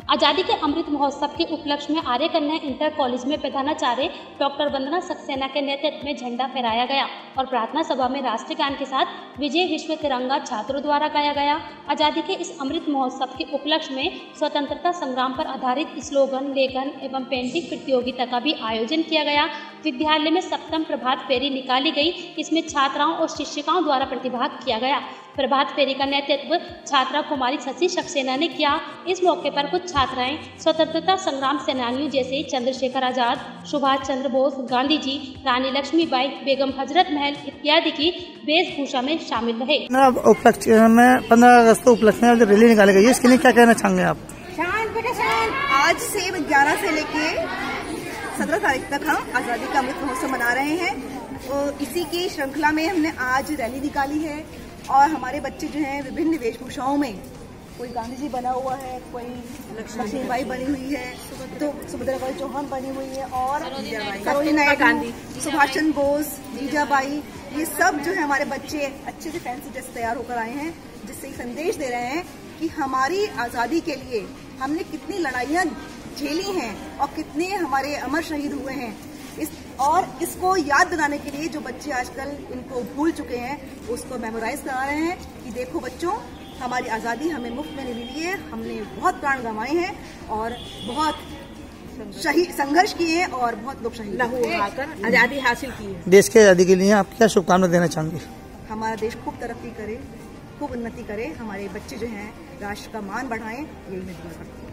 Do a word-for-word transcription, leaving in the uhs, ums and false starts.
आज़ादी के अमृत महोत्सव के उपलक्ष्य में आर्य कन्या इंटर कॉलेज में प्रधानाचार्य डॉक्टर वंदना सक्सेना के नेतृत्व में झंडा फहराया गया और प्रार्थना सभा में राष्ट्रीय गान के साथ विजय विश्व तिरंगा छात्रों द्वारा गाया गया। आज़ादी के इस अमृत महोत्सव के उपलक्ष्य में स्वतंत्रता संग्राम पर आधारित स्लोगन, लेखन एवं पेंटिंग प्रतियोगिता का भी आयोजन किया गया। विद्यालय में सप्तम प्रभात फेरी निकाली गई। इसमें छात्राओं और शिक्षिकाओं द्वारा प्रतिभाग किया गया। प्रभात फेरी का नेतृत्व छात्रा कुमारी शशि सक्सेना ने किया। इस मौके पर कुछ छात्राएं स्वतंत्रता संग्राम सेनानियों जैसे चंद्रशेखर आजाद, सुभाष चंद्र बोस, गांधी जी, रानी लक्ष्मीबाई, बेगम हजरत महल इत्यादि की वेशभूषा में शामिल रहे। उपलक्ष्य में पंद्रह अगस्त को उपलक्ष्य में रैली निकाली गई, इसके लिए क्या कहना चाहेंगे आप? आज से ग्यारह से लेके सत्रह तारीख तक हम आज़ादी का अमृत महोत्सव मना रहे हैं और इसी की श्रृंखला में हमने आज रैली निकाली है और हमारे बच्चे जो हैं विभिन्न वेशभूषाओं में, कोई गांधी जी बना हुआ है, कोई लक्ष्मीबाई बनी हुई है, तो सुभद्राबाई चौहान बनी हुई है और सरोजिनी नायडू, सुभाष चंद्र बोस, जीजाबाई, ये सब जो है हमारे बच्चे अच्छे से फैंसी ड्रेस तैयार होकर आए हैं, जिससे संदेश दे रहे हैं कि हमारी आज़ादी के लिए हमने कितनी लड़ाइयाँ झेली हैं और कितने हमारे अमर शहीद हुए हैं। इस और इसको याद दिलाने के लिए जो बच्चे आजकल इनको भूल चुके हैं उसको मेमोराइज करा रहे हैं कि देखो बच्चों, हमारी आज़ादी हमें मुफ्त में नहीं मिली है, हमने बहुत प्राण गंवाए हैं और बहुत शहीद संघर्ष किए हैं और बहुत लोग शहीद होकर आज़ादी हासिल की है। देश की आज़ादी के लिए आप क्या शुभकामनाएं देना चाहेंगे? हमारा देश खूब तरक्की करे, खूब उन्नति करे, हमारे बच्चे जो हैं राष्ट्र का मान बढ़ाएं, यही मैं दुआ करती हूँ।